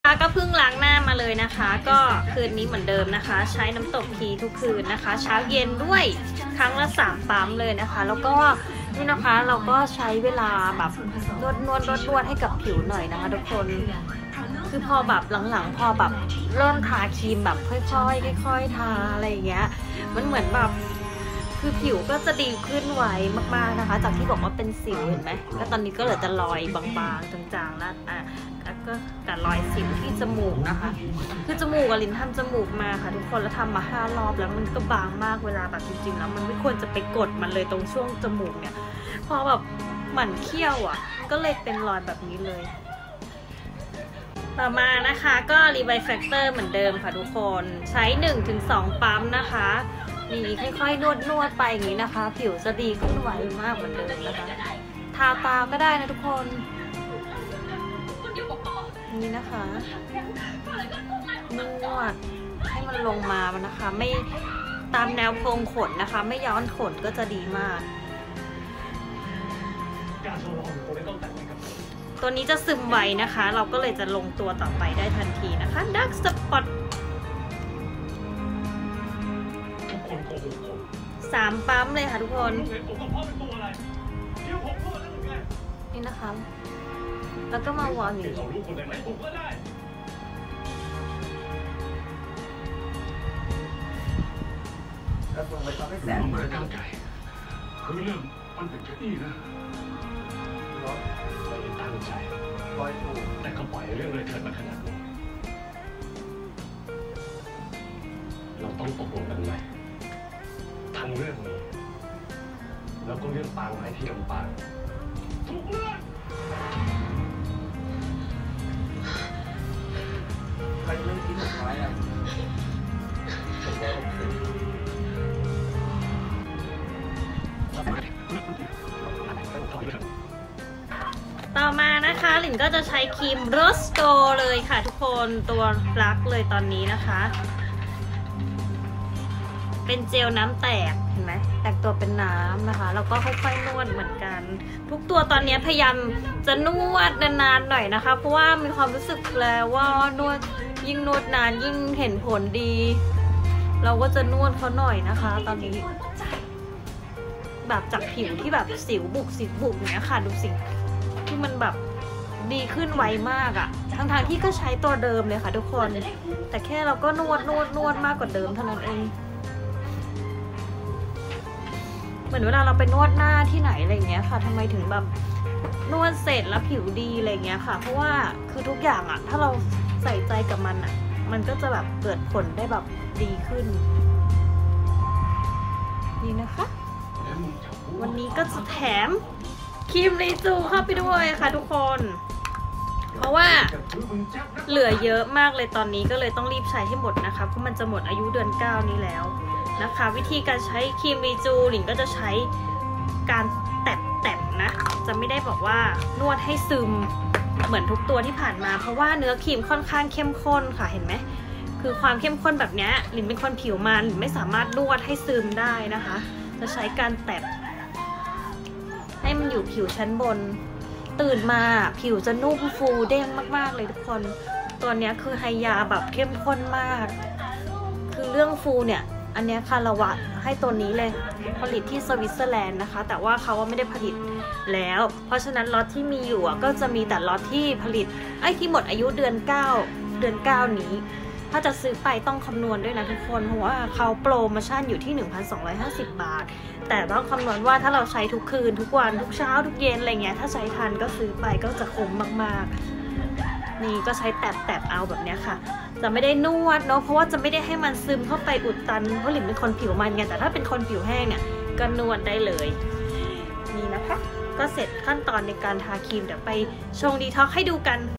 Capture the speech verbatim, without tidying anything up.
ก็เพิ่งล้างหน้ามาเลยนะคะก็คืนนี้เหมือนเดิมนะคะใช้น้ำตกพีทุกคืนนะคะเช้าเย็นด้วยครั้งละสามปั๊มเลยนะคะแล้วก็นี่นะคะเราก็ใช้เวลาแบบนวดนวดนวดนวดให้กับผิวหน่อยนะคะทุกคนคือพอแบบหลังๆพอแบบเริ่มทาครีมแบบค่อยๆค่อยๆทาอะไรอย่างเงี้ยมันเหมือนแบบคือผิวก็จะดีขึ้นไวมากๆนะคะจากที่บอกว่าเป็นสิวเห็นไหมแล้วตอนนี้ก็เหลือแต่รอยบางๆจางๆแล้วอ่ะก็แต่รอยสิวที่จมูกนะคะคือจมูกอะลินทำจมูกมาค่ะทุกคนแล้วทำมาห้ารอบแล้วมันก็บางมากเวลาแบบจริงๆแล้วมันไม่ควรจะไปกดมันเลยตรงช่วงจมูกเนี่ยพอแบบหมั่นเคี้ยวอ่ะก็เลยเป็นรอยแบบนี้เลยต่อมานะคะก็รีไวท์แฟคเตอร์เหมือนเดิมค่ะทุกคนใช้ หนึ่งถึงสอง ปั๊มนะคะนี่ค่อยๆนวดนวดไปอย่างนี้นะคะผิวจะดีขึ้นไวมากเหมือนเดิมนะคะทาตาก็ได้นะทุกคนนี่นะคะนวดให้มันลงมามันนะคะไม่ตามแนวโพรงขนนะคะไม่ย้อนขนก็จะดีมากตัวนี้จะซึมไวนะคะเราก็เลยจะลงตัวต่อไปได้ทันทีนะคะดักสปอตสามปั๊มเลยค่ะทุกคนนี่นะคะแล้วก็มาวางอย่างนี้แล้วลงไปทำให้แสงเหมือนกันไก่คือเรื่องมันเป็นแค่นี้นะเราไม่ได้ตั้งใจปล่อยถูกแต่ก็ปล่อยเรื่องเลยเถิดมาขนาดนี้เราต้องตกลงกันใหม่ทั้งเรื่องนี้แล้วก็เรื่องปางไม้ที่ลำปางทุกเรื่องใครเรื่องที่หนึ่งร้อยอ่ะผมว่าโอเคต่อมานะคะหลินก็จะใช้ครีมโรสโกเลยค่ะทุกคนตัวรักเลยตอนนี้นะคะเป็นเจลน้ำแตกเห็นไหมแตกตัวเป็นน้ำนะคะแล้วก็ค่อยๆนวดเหมือนกันทุกตัวตอนนี้พยายามจะนวดนานๆหน่อยนะคะเพราะว่ามีความรู้สึกแล้วว่านวดยิ่งนวดนานยิ่งเห็นผลดีเราก็จะนวดเขาหน่อยนะคะตอนนี้แบบจากผิวที่แบบสิวบุกสิวบุกเนี้ยค่ะดูสิที่มันแบบดีขึ้นไวมากอะทั้งๆที่ก็ใช้ตัวเดิมเลยค่ะทุกคนแต่แค่เราก็นวดนวดนวดมากกว่าเดิมเท่านั้นเองเหมือนเวลาเราไปนวดหน้าที่ไหนอะไรเงี้ยค่ะทำไมถึงแบบนวดเสร็จแล้วผิวดีอะไรเงี้ยค่ะเพราะว่าคือทุกอย่างอะถ้าเราใส่ใจกับมันอะมันก็จะแบบเกิดผลได้แบบดีขึ้นนี่นะคะวันนี้ก็จะแถมครีมรีจูเข้าไปด้วยค่ะทุกคนเพราะว่าเหลือเยอะมากเลยตอนนี้ก็เลยต้องรีบใช้ให้หมดนะคะเพราะมันจะหมดอายุเดือนเก้านี้แล้วนะคะวิธีการใช้ครีมรีจูหลิงก็จะใช้การแตะๆนะจะไม่ได้บอกว่านวดให้ซึมเหมือนทุกตัวที่ผ่านมาเพราะว่าเนื้อครีมค่อนข้างเข้มข้นค่ะเห็นไหมคือความเข้มข้นแบบนี้หลินเป็นคนผิวมันหลินไม่สามารถนวดให้ซึมได้นะคะจะใช้การแตะให้มันอยู่ผิวชั้นบนตื่นมาผิวจะนุ่มฟูเด้งมากๆเลยทุกคนตัวนี้คือไฮยาแบบเข้มข้นมากคือเรื่องฟูเนี่ยอันนี้คาราวะให้ตัวนี้เลยผลิตที่สวิตเซอร์แลนด์นะคะแต่ว่าเขาไม่ได้ผลิตแล้วเพราะฉะนั้นล็อตที่มีอยู่ก็จะมีแต่ล็อตที่ผลิตไอ้ที่หมดอายุเดือนเก้าเดือนเก้านี้ถ้าจะซื้อไปต้องคำนวณด้วยนะทุกคนเพราะว่าเขาโปรโมชั่นอยู่ที่ หนึ่งพันสองร้อยห้าสิบ บาทแต่ต้องคำนวณว่าถ้าเราใช้ทุกคืนทุกวันทุกเช้าทุกเย็นอะไรเงี้ยถ้าใช้ทันก็ซื้อไปก็จะคุ้มมากๆนี่ก็ใช้แตะๆเอาแบบเนี้ยค่ะจะไม่ได้นวดเนาะเพราะว่าจะไม่ได้ให้มันซึมเข้าไปอุดตันเพราะหลินเป็นคนผิวมันไงแต่ถ้าเป็นคนผิวแห้งเนี่ยก็นวดได้เลยนี่นะคะก็เสร็จขั้นตอนในการทาครีมเดี๋ยวไปชงดีท็อกให้ดูกัน